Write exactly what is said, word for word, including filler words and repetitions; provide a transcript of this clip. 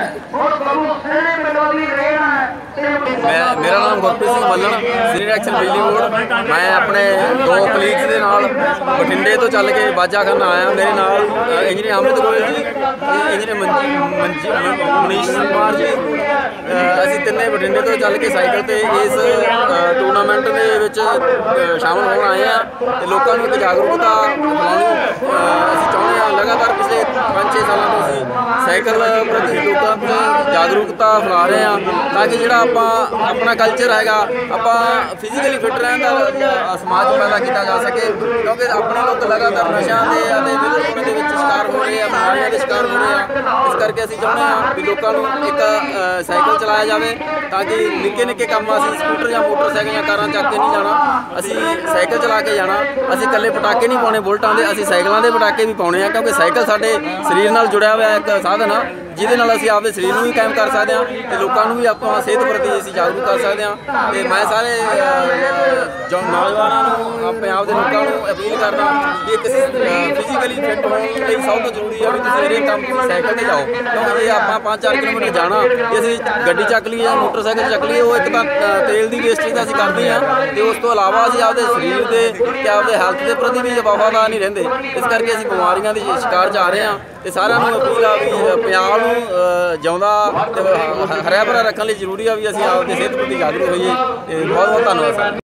मैं मेरा नाम गुरप्रीत सिंह मल्लन सीनियर एक्शन बिजली बोर्ड। मैं अपने दो कलीग्स के नाल बठिंडे तो चल के बाजा खाना आया। मेरे नाल इंजीनियर अमृत गोयल जी, इंजीनियर मनीष कुमार जी, असीं तिन्ने बठिंडे तो चल के साइकिल ते इस टूर्नामेंट दे विच शामिल होण आए हैं ते लोकां नूं इक जागरूकता फैलाउणी असीं चाहुंदे हां। लगातार पिछले पाँच छे सालों तो असीं साइकिल प्रति लोकां नूं जागरूकता फैला रहे हैं ताकि जिहड़ा आपां अपना कल्चर हैगा आपां फिजिकली फिट रहण दा समाज पैदा किया जा सके, क्योंकि अपने लोग लगातार नशा के विरोध के शिकार हो रहे हैं, बीमारियों के शिकार हो रहे हैं। इस करके असीं चाहुंदे हां भी लोकां नूं एक साइकिल चलाया जाए ताकि निक्के निक्के काम असीं स्कूटर या मोटरसाइकिल या कारां चक के नहीं जाना, असीं साइकिल चला के जाना। असीं कल्ले पटाके नहीं पाने बुलटां दे, असीं साइकिलों के पटाके भी पाने हैं, क्योंकि साइकिल साडे शरीर नाल जुड़िया हुआ एक साधन आ जिहदे नाल असीं आपदे शरीर नूं भी कायम कर सकते हैं ते लोकां नूं भी आपां सेहत प्रति असीं जागरूक कर सकते हैं। ते मैं सारे जो नौजवानों नूं पंजाब दे लोकां नूं अपील करना कि एक फिजिकली फिट होने लई सब तो जरूरी है भी तुसीं हरेक काम तुसीं साइकिल ते जाओ, क्योंकि जे आपां पाँच चार किलोमीटर जाना ते असीं गड्डी चक लईए या मोटरसाइकिल चक लईए वो एक तां तेल की वेस्टेज तां असीं करदे हां ते उस तो इलावा असीं आपदे शरीर दे ते आपदे हैल्थ के प्रति भी वफादार नहीं रहिंदे। इस करके असीं बीमारियों के शिकार जा रहे हैं ते सारिਆਂ ਨੂੰ अपील आ भी पंजाब ਨੂੰ ਜਿਉਂਦਾ ਤੇ ਹਰਿਆ ਭਰਿਆ ਰੱਖਣ ਲਈ ਜ਼ਰੂਰੀ ਆ ਵੀ ਅਸੀਂ ਆਪਦੀ ਸਿਹਤ ਪ੍ਰਤੀ ਜਾਗਰੂਕ ਹੋਈਏ। ਤੇ ਬਹੁਤ ਬਹੁਤ ਧੰਨਵਾਦ ਸਰ।